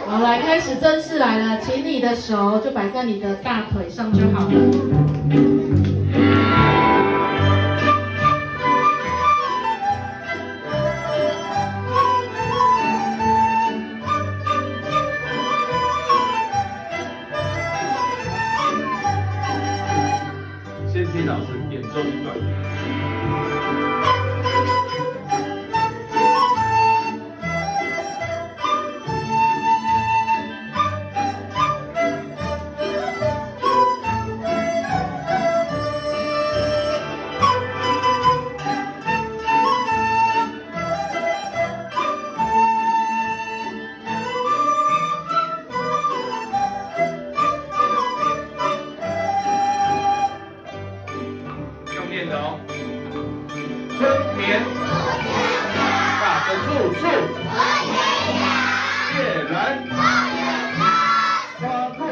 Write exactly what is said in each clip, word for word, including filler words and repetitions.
好，来开始正式来了，请你的手就摆在你的大腿上就好。 先听老师演奏一段。 念的哦，春眠，大声处处，夜来，花落，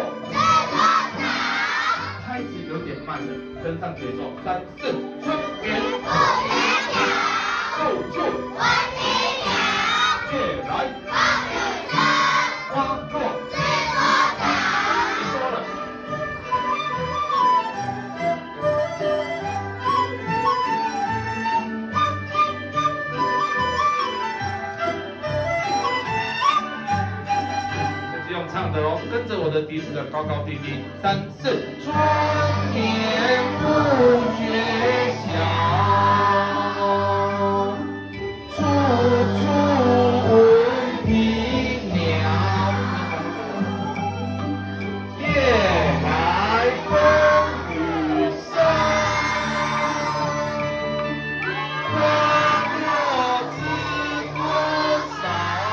开始有点慢了，跟上节奏，三四，春眠，处处，夜来，花落。 唱的哦，跟着我的笛子的高高低低，三四，春眠不觉晓，处处闻啼鸟，夜来风雨声，花落知多少。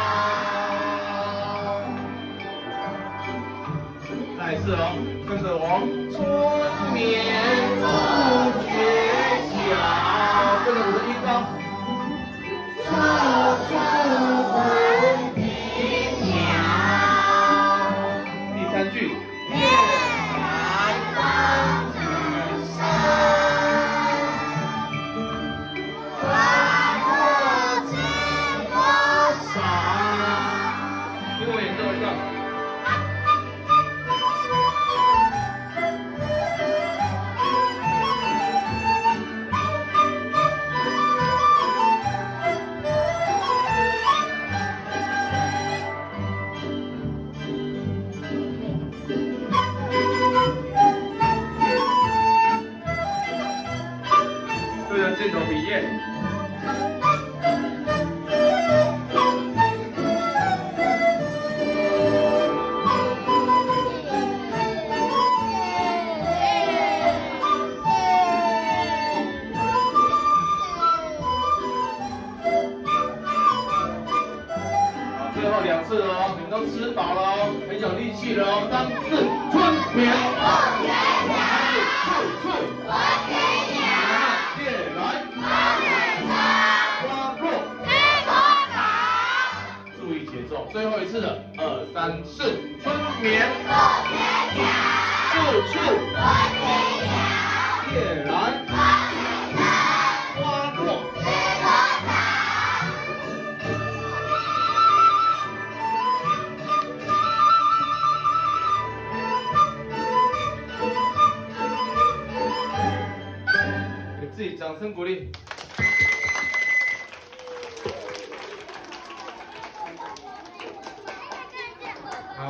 再一次哦，跟着我，春眠不觉晓，跟着我的音高，处处闻啼鸟。第三句，夜来风雨声，花落知多少。听我演奏一段。 对着镜头比耶。好，最后两次了哦，你们都吃饱了哦，很有力气了哦，三四，春眠不觉晓，处处闻啼鸟。 夜来风雨声，花落知多少。注意节奏，最后一次了，二三四，春眠不觉晓，处处闻啼鸟。夜来风雨声，花落知多少。给自己掌声鼓励。